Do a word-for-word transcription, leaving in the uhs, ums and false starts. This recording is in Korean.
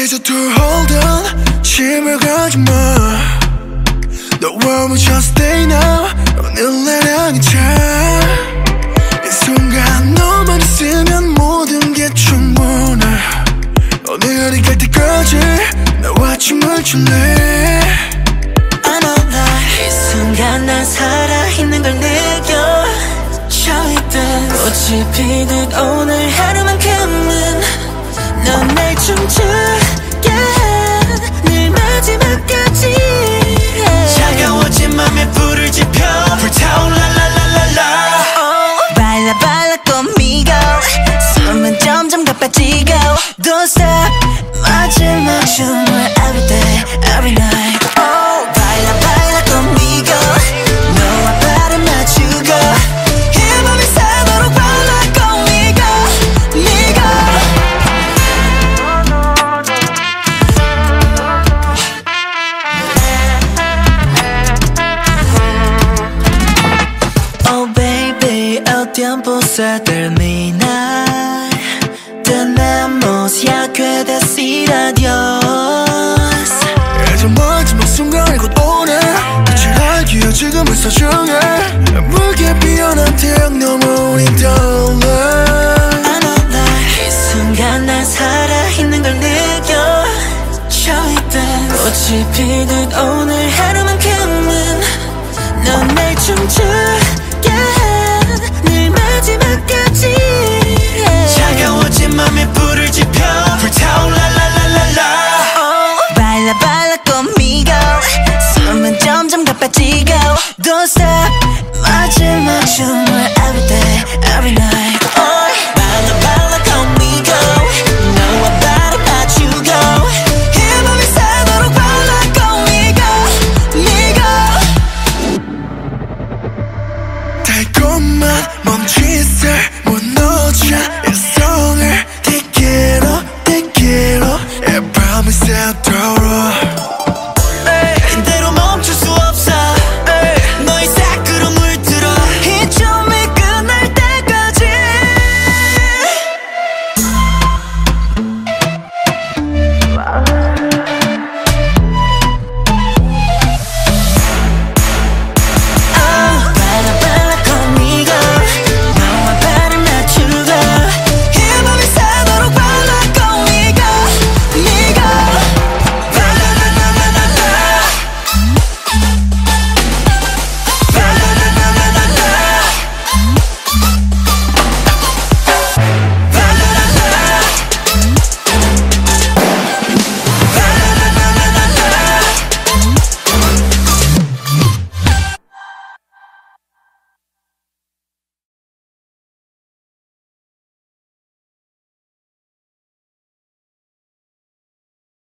이제 to hold on 침을 가지마 너와 we just stay now 오늘 나랑이 차이 순간 너만 있으면 모든 게 충분해 오늘이 갈 때까지 나와 춤을 출래 I know that 이 순간 난 살아있는 걸 느껴 Show it dance 꽃이 피듯 오늘 하루만큼은 넌 날 춤추게 늘 마지막까지 yeah. 차가워진 맘에 불을 지펴 불타올라 라라라라 oh. Baila baila conmigo 숨은 점점 가빠지고 Don't stop 마지막 춤을 every day every night oh. Baila baila conmigo 너와 발을 맞추고 이 맘이 새도록 Baila conmigo 미고 Oh baby el tiempo se termina tenemos ya que decir adiós 이제 마지막 순간이 곧 오네 끝을 알기에 지금은 소중해 붉게 피어난 태양 너머 우린 떠올라 I know that 이 순간 난 살아있는 걸 느껴 Show it dance 꽃이 피듯 오늘 하루만큼은 넌 날 춤추게 늘 마지막까지 yeah. 차가워진 맘에 불을 지펴 불타올라 라라라라 oh. Baila baila conmigo 숨은 점점 가빠지고 Don't stop 마지막 춤을